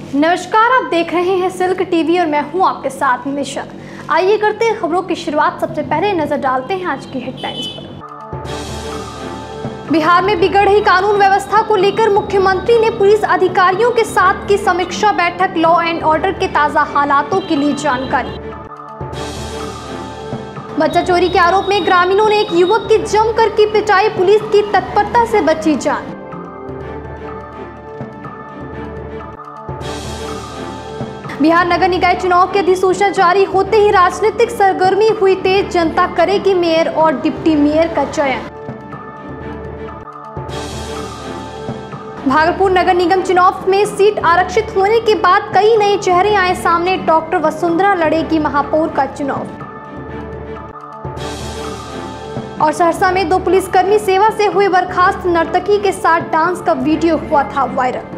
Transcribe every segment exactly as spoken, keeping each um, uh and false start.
नमस्कार, आप देख रहे हैं सिल्क टीवी और मैं हूं आपके साथ निशा। आइए करते हैं खबरों की शुरुआत। सबसे पहले नजर डालते हैं आज की हेडलाइंस पर। बिहार में बिगड़ रही कानून व्यवस्था को लेकर मुख्यमंत्री ने पुलिस अधिकारियों के साथ की समीक्षा बैठक। लॉ एंड ऑर्डर के ताजा हालातों के लिए जानकारी। बच्चा चोरी के आरोप में ग्रामीणों ने एक युवक की जमकर की पिटाई, पुलिस की तत्परता से बची जान। बिहार नगर निकाय चुनाव की अधिसूचना जारी होते ही राजनीतिक सरगर्मी हुई तेज, जनता करेगी मेयर और डिप्टी मेयर का चयन। भागलपुर नगर निगम चुनाव में सीट आरक्षित होने के बाद कई नए चेहरे आए सामने। डॉक्टर वसुंधरा लड़ेगी महापौर का चुनाव। और सहरसा में दो पुलिसकर्मी सेवा से हुए बर्खास्त, नर्तकी के साथ डांस का वीडियो हुआ था वायरल।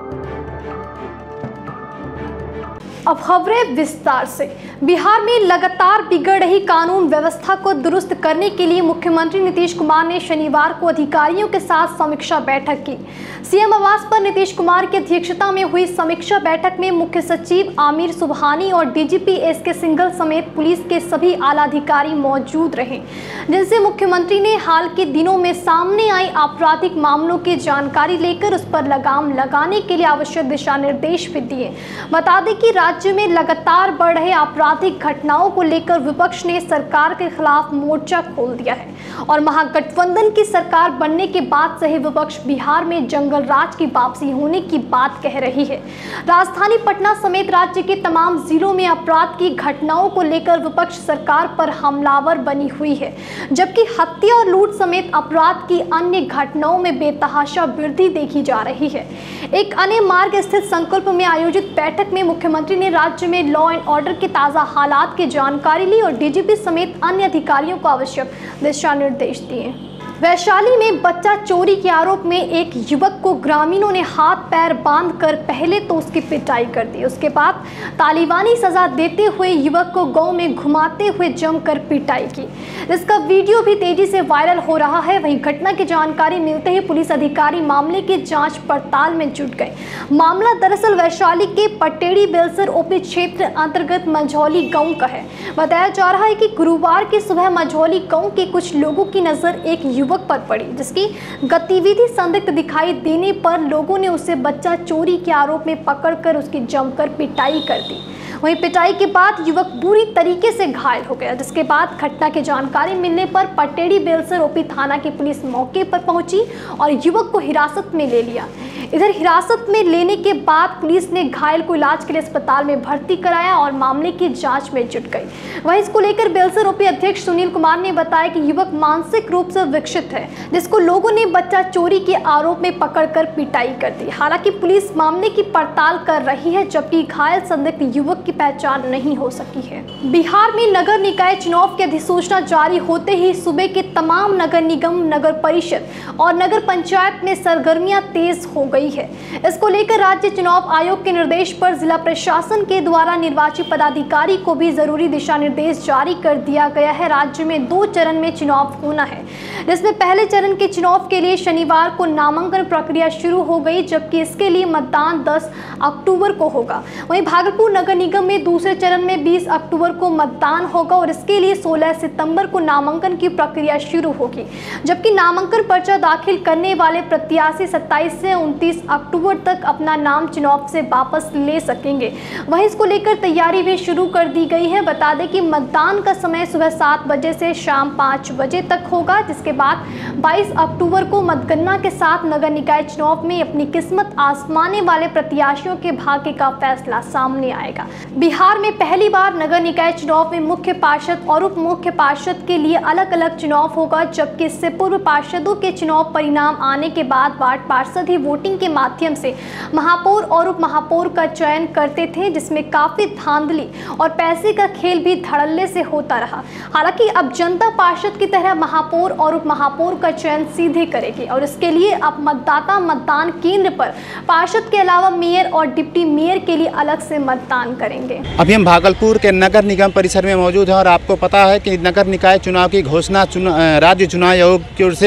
अब खबरें विस्तार से। बिहार में लगातार बिगड़ रही कानून व्यवस्था को दुरुस्त करने के लिए मुख्यमंत्री नीतीश कुमार ने शनिवार को अधिकारियों के साथ समीक्षा बैठक की। सीएम आवास पर नीतीश कुमार की अध्यक्षता में हुई समीक्षा बैठक में मुख्य सचिव आमिर सुबहानी और डीजीपी एस के सिंघल समेत पुलिस के सभी आला अधिकारी मौजूद रहे, जिनसे मुख्यमंत्री ने हाल के दिनों में सामने आई आपराधिक मामलों की जानकारी लेकर उस पर लगाम लगाने के लिए आवश्यक दिशा निर्देश भी दिए। बता दें कि राज्य में लगातार बढ़ रहे आपराधिक घटनाओं को लेकर विपक्ष ने सरकार के खिलाफ मोर्चा खोल दिया है और महागठबंधन की सरकार बनने के बाद से ही विपक्ष बिहार में जंगल राज की वापसी होने की बात कह रही है। राजधानी पटना समेत राज्य के तमाम जिलों में अपराध की घटनाओं को लेकर विपक्ष सरकार पर हमलावर बनी हुई है, जबकि हत्या और लूट समेत अपराध की अन्य घटनाओं में बेतहाशा वृद्धि देखी जा रही है। एक अन्य मार्ग स्थित संकल्प में आयोजित बैठक में मुख्यमंत्री ने राज्य में लॉ एंड ऑर्डर के ताजा हालात की जानकारी ली और डीजीपी समेत अन्य अधिकारियों को आवश्यक दिशा निर्देश दिए। वैशाली में बच्चा चोरी के आरोप में एक युवक को ग्रामीणों ने हाथ पैर बांधकर पहले तो उसकी पिटाई कर दी, उसके बाद तालिबानी सजा देते हुए युवक को गांव में घुमाते हुए जमकर पिटाई की। इसका वीडियो भी तेजी से वायरल हो रहा है। वहीं घटना की जानकारी मिलते ही पुलिस अधिकारी मामले की जांच पड़ताल में जुट गए। मामला दरअसल वैशाली के पटेड़ी बेलसर ओपी क्षेत्र अंतर्गत मझौली गाँव का है। बताया जा रहा है कि गुरुवार की सुबह मझौली गाँव के कुछ लोगों की नजर एक युवक पर पड़ी, जिसकी गतिविधि संदिग्ध दिखाई देने पर लोगों ने उसे बच्चा चोरी के आरोप में पकड़कर उसकी जमकर पिटाई कर दी। वहीं पिटाई के बाद युवक बुरी तरीके से घायल हो गया, जिसके बाद घटना की जानकारी मिलने पर पटेड़ी बेलसर ओपी थाना की पुलिस मौके पर पहुंची और युवक को हिरासत में ले लिया। इधर हिरासत में लेने के बाद पुलिस ने घायल को इलाज के लिए अस्पताल में भर्ती कराया और मामले की जांच में जुट गई। वहीं इसको लेकर बेलसर ओपी अध्यक्ष सुनील कुमार ने बताया कि युवक मानसिक रूप से विकसित है, जिसको लोगों ने बच्चा चोरी के आरोप में पकड़कर पिटाई कर दी। हालांकि पुलिस मामले की पड़ताल कर रही है, जबकि घायल संदिग्ध युवक की पहचान नहीं हो सकी है। बिहार में नगर निकाय चुनाव की अधिसूचना जारी होते ही सूबे के तमाम नगर निगम, नगर परिषद और नगर पंचायत में सरगर्मियां तेज हो गई है। इसको लेकर राज्य चुनाव आयोग के निर्देश पर जिला प्रशासन के द्वारा निर्वाचित पदाधिकारी को भी जरूरी दिशा निर्देश जारी कर दिया गया है। राज्य में दो चरण में चुनाव होना है, जिसमें पहले चरण के चुनाव के लिए शनिवार को नामांकन प्रक्रिया शुरू हो गई, जबकि इसके लिए मतदान दस अक्टूबर को होगा। वहीं भागलपुर नगर निगम में दूसरे चरण में बीस अक्टूबर को मतदान होगा और इसके लिए सोलह सितंबर को नामांकन की प्रक्रिया शुरू होगी, जबकि नामांकन पर्चा दाखिल करने वाले प्रत्याशी सत्ताईस से उनतीस अक्टूबर तक अपना नाम चुनाव से वापस ले सकेंगे। वहीं इसको लेकर तैयारी भी शुरू कर दी गई है। बता दें कि मतदान का समय सुबह सात बजे से शाम पाँच बजे तक होगा, जिसके बाद बाईस अक्टूबर को मतगणना के साथ नगर निकाय चुनाव में अपनी किस्मत आजमाने वाले प्रत्याशियों के भाग्य का फैसला सामने आएगा। बिहार में पहली बार नगर निकाय चुनाव में मुख्य पार्षद और उप मुख्य पार्षद के लिए अलग अलग चुनाव होगा, जबकि इससे पूर्व पार्षदों के चुनाव परिणाम आने के बाद वार्ड पार्षद ही वोटिंग के माध्यम से महापौर और उप महापौर का चयन करते थे, जिसमें काफी धांधली और पैसे का खेल भी धड़ल्ले से होता रहा। हालांकि अब जनता पार्षद की तरह महापौर और उप महापौर का चयन सीधे करेगी और इसके लिए अब मतदाता मतदान केंद्र पर पार्षद के अलावा मेयर और डिप्टी मेयर के लिए अलग से मतदान करेंगे। अभी हम भागलपुर के नगर निगम परिसर में मौजूद हैं और आपको पता है कि नगर निकाय चुनाव की घोषणा चुना, राज्य चुनाव आयोग की ओर से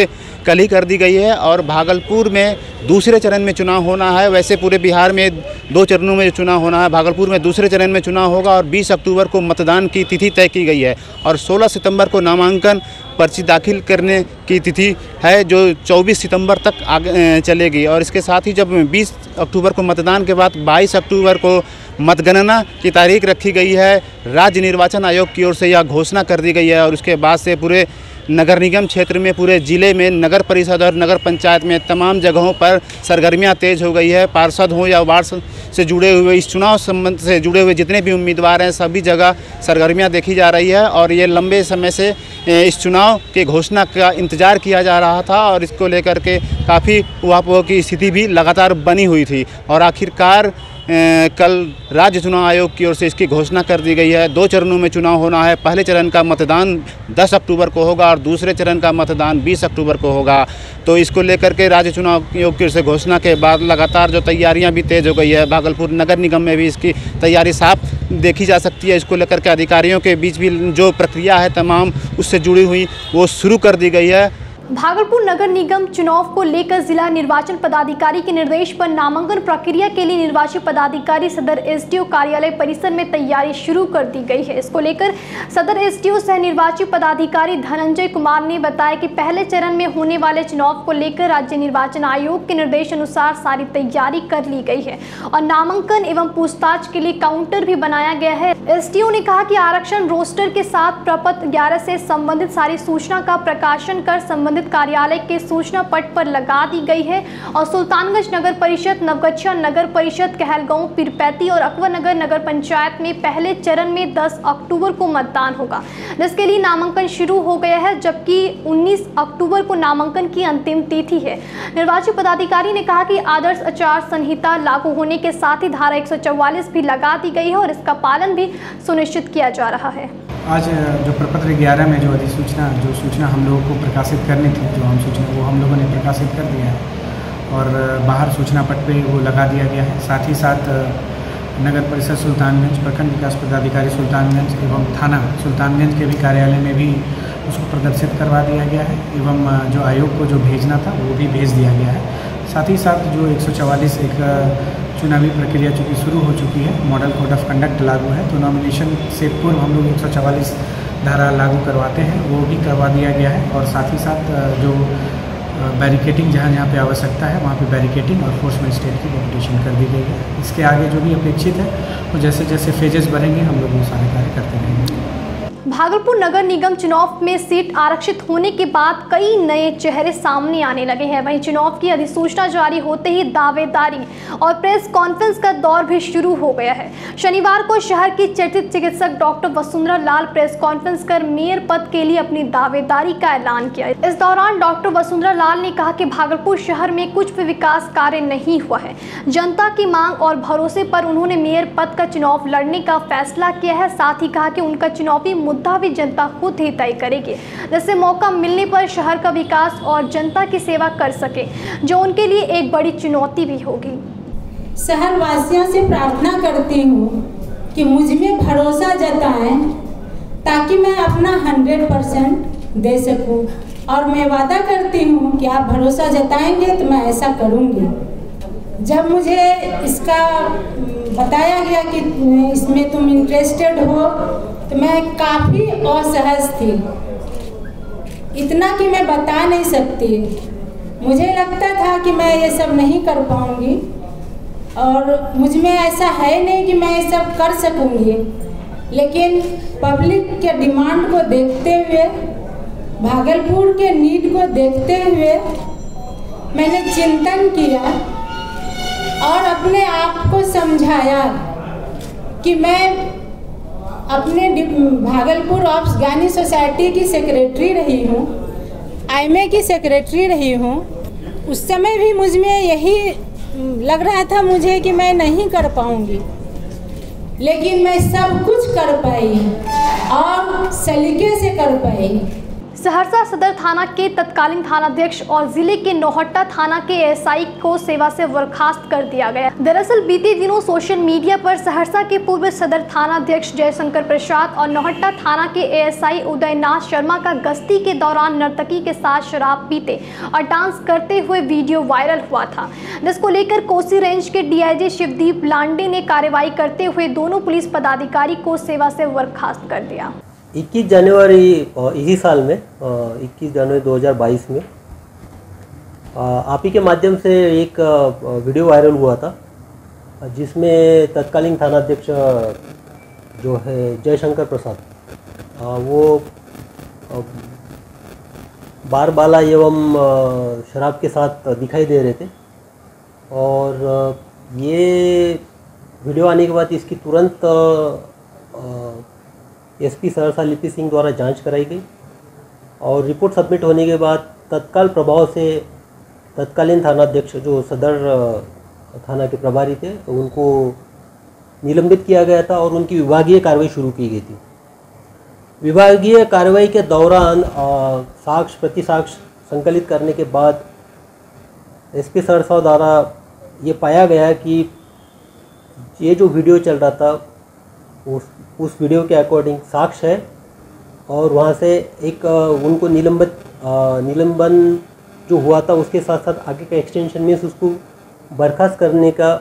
कल ही कर दी गई है और भागलपुर में दूसरे चरण में चुनाव होना है। वैसे पूरे बिहार में दो चरणों में चुनाव होना है, भागलपुर में दूसरे चरण में चुनाव होगा और बीस अक्टूबर को मतदान की तिथि तय की गई है और सोलह सितंबर को नामांकन पर्ची दाखिल करने की तिथि है जो चौबीस सितंबर तक आगे चलेगी। और इसके साथ ही जब बीस अक्टूबर को मतदान के बाद बाईस अक्टूबर को मतगणना की तारीख रखी गई है। राज्य निर्वाचन आयोग की ओर से यह घोषणा कर दी गई है और उसके बाद से पूरे नगर निगम क्षेत्र में, पूरे ज़िले में, नगर परिषद और नगर पंचायत में तमाम जगहों पर सरगर्मियां तेज़ हो गई है। पार्षद हों या वार्ड से जुड़े हुए, इस चुनाव संबंध से जुड़े हुए जितने भी उम्मीदवार हैं सभी जगह सरगर्मियां देखी जा रही है और ये लंबे समय से इस चुनाव की घोषणा का इंतज़ार किया जा रहा था और इसको लेकर के काफ़ी उहापोह की स्थिति भी लगातार बनी हुई थी और आखिरकार कल राज्य चुनाव आयोग की ओर से इसकी घोषणा कर दी गई है। दो चरणों में चुनाव होना है। पहले चरण का मतदान दस अक्टूबर को होगा और दूसरे चरण का मतदान बीस अक्टूबर को होगा। तो इसको लेकर के राज्य चुनाव आयोग की ओर से घोषणा के बाद लगातार जो तैयारियां भी तेज़ हो गई है। भागलपुर नगर निगम में भी इसकी तैयारी साफ देखी जा सकती है। इसको लेकर के अधिकारियों के बीच भी जो प्रक्रिया है तमाम उससे जुड़ी हुई वो शुरू कर दी गई है। भागलपुर नगर निगम चुनाव को लेकर जिला निर्वाचन पदाधिकारी के निर्देश पर नामांकन प्रक्रिया के लिए निर्वाची पदाधिकारी सदर एसडीओ कार्यालय परिसर में तैयारी शुरू कर दी गई है। इसको लेकर सदर एसडीओ सह निर्वाची पदाधिकारी धनंजय कुमार ने बताया कि पहले चरण में होने वाले चुनाव को लेकर राज्य निर्वाचन आयोग के निर्देश अनुसार सारी तैयारी कर ली गई है और नामांकन एवं पूछताछ के लिए काउंटर भी बनाया गया है। एसडीओ ने कहा कि आरक्षण रोस्टर के साथ प्रपत्र ग्यारह से संबंधित सारी सूचना का प्रकाशन कर संबंधित कार्यालय के सूचना पट पर लगा दी गई है और सुल्तानगंज नगर परिषद, नवगछिया नगर परिषद, कहलगांव, पीरपैती और अकबर नगर नगर पंचायत में पहले चरण में दस अक्टूबर को मतदान होगा, जिसके लिए नामांकन शुरू हो गया है, जबकि उन्नीस अक्टूबर को नामांकन की अंतिम तिथि है। निर्वाची पदाधिकारी ने कहा कि आदर्श आचार संहिता लागू होने के साथ ही धारा एक सौ चौवालीस भी लगा दी गई है और इसका पालन भी सुनिश्चित किया जा रहा है। आज जो प्रपत्र ग्यारह में जो अधिसूचना जो सूचना हम लोगों को प्रकाशित करनी थी, जो हम सूचना वो हम लोगों ने प्रकाशित कर दिया है और बाहर सूचना पट पे वो लगा दिया गया है। साथ ही साथ नगर परिषद सुल्तानगंज, प्रखंड विकास पदाधिकारी सुल्तानगंज एवं थाना सुल्तानगंज के भी कार्यालय में भी उसको प्रदर्शित करवा दिया गया है एवं जो आयोग को जो भेजना था वो भी भेज दिया गया है। साथ ही साथ जो एक सौ चवालीस एक चुनावी प्रक्रिया चूँकि शुरू हो चुकी है, मॉडल कोड ऑफ कंडक्ट लागू है, तो नॉमिनेशन से पूर्व हम लोग एक सौ चवालीस धारा लागू करवाते हैं, वो भी करवा दिया गया है। और साथ ही साथ जो बैरिकेटिंग जहाँ जहाँ पे आवश्यकता है वहाँ पे बैरिकेटिंग और फोर्स मजिस्ट्रेट की डेपुटेशन कर दी गई है। इसके आगे जो भी अपेक्षित है वो जैसे जैसे फेजेस बढ़ेंगे हम लोग वो सारे कार्य करते रहेंगे। भागलपुर नगर निगम चुनाव में सीट आरक्षित होने के बाद कई नए चेहरे सामने आने लगे हैं। वहीं चुनाव की अधिसूचना जारी होते ही दावेदारी और प्रेस कॉन्फ्रेंस का दौर भी शुरू हो गया है। शनिवार को शहर की चर्चित चिकित्सक doctor Vasundhara Lal press conference कर मेयर पद के लिए अपनी दावेदारी का ऐलान किया। इस दौरान डॉक्टर वसुंधरा लाल ने कहा कि भागलपुर शहर में कुछ भी विकास कार्य नहीं हुआ है। जनता की मांग और भरोसे पर उन्होंने मेयर पद का चुनाव लड़ने का फैसला किया है। साथ ही कहा कि उनका चुनावी मुद्दा भी जनता खुद ही तय करेगी, जिससे मौका मिलने पर शहर का विकास और जनता की सेवा कर सके, जो उनके लिए एक बड़ी चुनौती भी होगी। शहर वासियों से प्रार्थना करती हूँ कि मुझ में भरोसा जताएं ताकि मैं अपना हंड्रेड परसेंट दे सकूँ और मैं वादा करती हूँ कि आप भरोसा जताएंगे तो मैं ऐसा करूँगी। जब मुझे इसका बताया गया कि इसमें तुम इंटरेस्टेड हो तो मैं काफ़ी असहज थी, इतना कि मैं बता नहीं सकती। मुझे लगता था कि मैं ये सब नहीं कर पाऊँगी और मुझ में ऐसा है नहीं कि मैं ये सब कर सकूँगी, लेकिन पब्लिक के डिमांड को देखते हुए, भागलपुर के नीड को देखते हुए मैंने चिंतन किया और अपने आप को समझाया कि मैं अपने भागलपुर ऑप्स गानी सोसाइटी की सेक्रेटरी रही हूँ, आईएमए की सेक्रेटरी रही हूँ। उस समय भी मुझ में यही लग रहा था मुझे कि मैं नहीं कर पाऊँगी, लेकिन मैं सब कुछ कर पाई और सलीके से कर पाई। सहरसा सदर थाना के तत्कालीन थानाध्यक्ष और जिले के नौहट्टा थाना के एएसआई को सेवा से बर्खास्त कर दिया गया। दरअसल बीते दिनों सोशल मीडिया पर सहरसा के पूर्व सदर थानाध्यक्ष जयशंकर प्रसाद और नौहट्टा थाना के एएसआई उदयनाथ शर्मा का गश्ती के दौरान नर्तकी के साथ शराब पीते और डांस करते हुए वीडियो वायरल हुआ था, जिसको लेकर कोसी रेंज के डीआईजी शिवदीप लांडे ने कार्रवाई करते हुए दोनों पुलिस पदाधिकारी को सेवा से बर्खास्त कर दिया। इक्कीस जनवरी इसी साल में इक्कीस जनवरी दो हज़ार बाईस में आप ही के माध्यम से एक वीडियो वायरल हुआ था, जिसमें तत्कालीन थानाध्यक्ष जो है जयशंकर प्रसाद वो बार बाला एवं शराब के साथ दिखाई दे रहे थे। और ये वीडियो आने के बाद इसकी तुरंत एसपी सहरसा लिपि सिंह द्वारा जांच कराई गई और रिपोर्ट सबमिट होने के बाद तत्काल प्रभाव से तत्कालीन थानाध्यक्ष जो सदर थाना के प्रभारी थे तो उनको निलंबित किया गया था और उनकी विभागीय कार्रवाई शुरू की गई थी। विभागीय कार्रवाई के दौरान साक्ष्य प्रति साक्ष्य संकलित करने के बाद एसपी सहरसा द्वारा ये पाया गया कि ये जो वीडियो चल रहा था उस उस वीडियो के अकॉर्डिंग साक्ष्य है और वहाँ से एक उनको निलंबित निलंबन जो हुआ था उसके साथ साथ आगे का एक्सटेंशन में उसको बर्खास्त करने का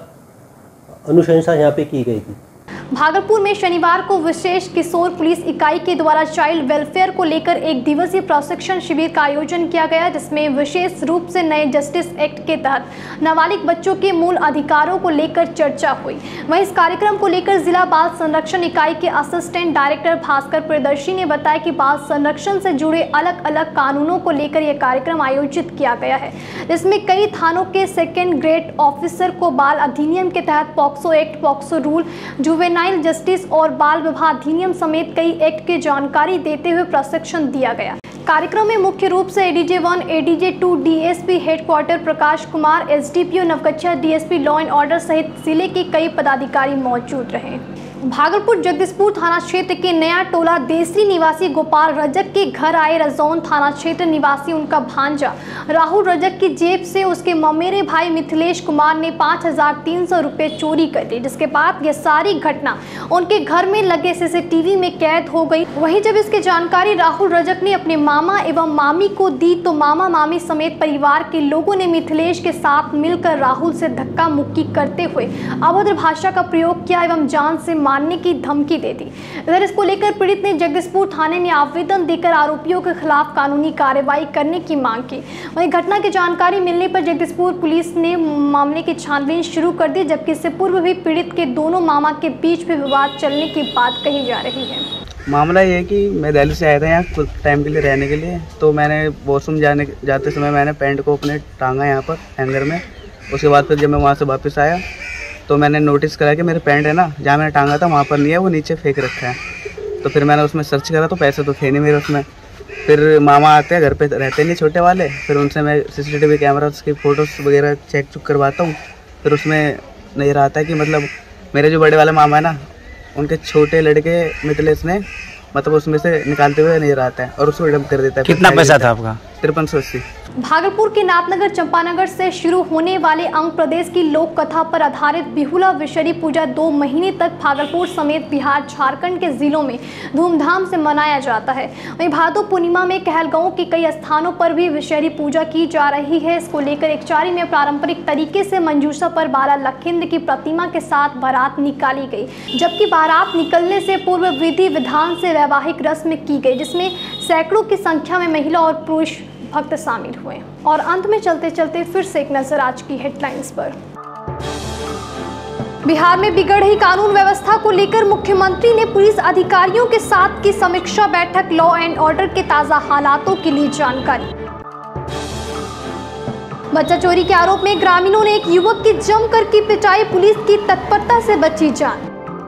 अनुशंसा यहाँ पे की गई थी। भागलपुर में शनिवार को विशेष किशोर पुलिस इकाई के द्वारा चाइल्ड वेलफेयर को लेकर एक दिवसीय प्रशिक्षण शिविर का आयोजन किया गया, जिसमें विशेष रूप से नए जस्टिस एक्ट के तहत नाबालिग बच्चों के मूल अधिकारों को लेकर चर्चा हुई। वहीं इस कार्यक्रम को लेकर जिला बाल संरक्षण इकाई के असिस्टेंट डायरेक्टर भास्कर प्रियदर्शी ने बताया कि बाल संरक्षण से जुड़े अलग अलग कानूनों को लेकर यह कार्यक्रम आयोजित किया गया है, जिसमें कई थानों के सेकेंड ग्रेड ऑफिसर को बाल अधिनियम के तहत POCSO act, POCSO rule, juvenile justice और बाल विवाह अधिनियम समेत कई एक्ट की जानकारी देते हुए प्रशिक्षण दिया गया। कार्यक्रम में मुख्य रूप से ADJ one, ADJ two, DSP headquarter Prakash Kumar, SDPO Naugachhia, DSP law and order सहित जिले के कई पदाधिकारी मौजूद रहे। भागलपुर जगदीशपुर थाना क्षेत्र के नया टोला देसरी निवासी गोपाल रजक के घर आए रजौन थाना क्षेत्र निवासी उनका भांजा राहुल रजक की जेब से उसके ममेरे भाई मिथिलेश कुमार ने पाँच हजार तीन सौ रुपये चोरी कर ली, जिसके बाद यह सारी घटना उनके घर में लगे सीसीटीवी में कैद हो गई। वहीं जब इसकी जानकारी राहुल रजक ने अपने मामा एवं मामी को दी तो मामा मामी समेत परिवार के लोगों ने मिथिलेश के साथ मिलकर राहुल से धक्का मुक्की करते हुए अभद्र भाषा का प्रयोग किया एवं जान से मारने की धमकी दे दी। इधर इसको लेकर पीड़ित ने जगदीशपुर थाने में आवेदन देकर आरोपियों के खिलाफ कानूनी कार्रवाई करने की मांग की। वहीं घटना की जानकारी मिलने पर जगदीशपुर पुलिस ने मामले की छानबीन शुरू कर दी, जबकि इससे पूर्व भी पीड़ित के दोनों मामा के बीच भी विवाद चलने की बात कही जा रही है। मामला ये है कि मैं दिल्ली से आया था यहाँ कुछ टाइम के लिए रहने के लिए, तो मैंने वॉशरूम जाने जाते समय मैंने पैंट को अपने टांगा यहाँ पर हैंगर में। उसके बाद फिर जब मैं वहाँ से वापस आया तो मैंने नोटिस करा कि मेरे पैंट है ना जहाँ मैंने टांगा था वहाँ पर नहीं है, वो नीचे फेंक रखा है। तो फिर मैंने उसमें सर्च करा तो पैसे तो थे नहीं मेरे उसमें। फिर मामा आते हैं, घर पे रहते नहीं छोटे वाले, फिर उनसे मैं सीसीटीवी कैमरा की फ़ोटोज़ वगैरह चेक चुक करवाता हूँ। फिर उसमें नज़र आता है कि मतलब मेरे जो बड़े वाले मामा है ना उनके छोटे लड़के मिथिलेश ने मतलब उसमें से निकालते हुए नजर आता है और उसको डंप कर देता है। कितना पैसा था आपका? तिरपन सौ अस्सी। भागलपुर के नाथनगर चंपानगर से शुरू होने वाले अंग प्रदेश की लोक कथा पर आधारित बिहुला विषहरी पूजा दो महीने तक भागलपुर समेत बिहार, झारखंड के जिलों में धूमधाम से मनाया जाता है। वहीं भादो पूर्णिमा में कहलगांव के कई स्थानों पर भी विषहरी पूजा की जा रही है। इसको लेकर एकचारी में पारंपरिक तरीके से मंजूषा पर बाला लखिंद्र की प्रतिमा के साथ बारात निकाली गई, जबकि बारात निकलने से पूर्व विधि विधान से वैवाहिक रस्म की गई, जिसमें सैकड़ों की संख्या में महिला और पुरुष भक्त शामिल हुए। और अंत में चलते चलते फिर से एक नजर आज की हेडलाइंस पर। बिहार में बिगड़ रही कानून व्यवस्था को लेकर मुख्यमंत्री ने पुलिस अधिकारियों के साथ की समीक्षा बैठक, लॉ एंड ऑर्डर के ताजा हालातों के लिए जानकारी। बच्चा चोरी के आरोप में ग्रामीणों ने एक युवक की जमकर की पिटाई, पुलिस की तत्परता से बची जान।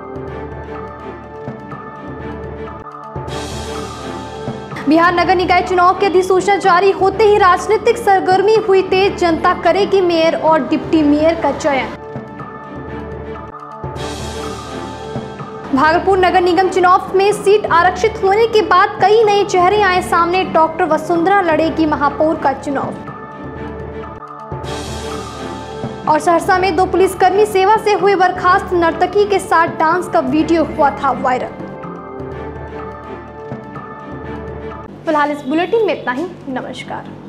बिहार नगर निकाय चुनाव की अधिसूचना जारी होते ही राजनीतिक सरगर्मी हुई तेज, जनता करेगी मेयर और डिप्टी मेयर का चयन। भागलपुर नगर निगम चुनाव में सीट आरक्षित होने के बाद कई नए चेहरे आए सामने। डॉक्टर वसुंधरा लड़ेगी महापौर का चुनाव। और सहरसा में दो पुलिसकर्मी सेवा से हुए बर्खास्त, नर्तकी के साथ डांस का वीडियो हुआ था वायरल। फिलहाल इस बुलेटिन में इतना ही। नमस्कार।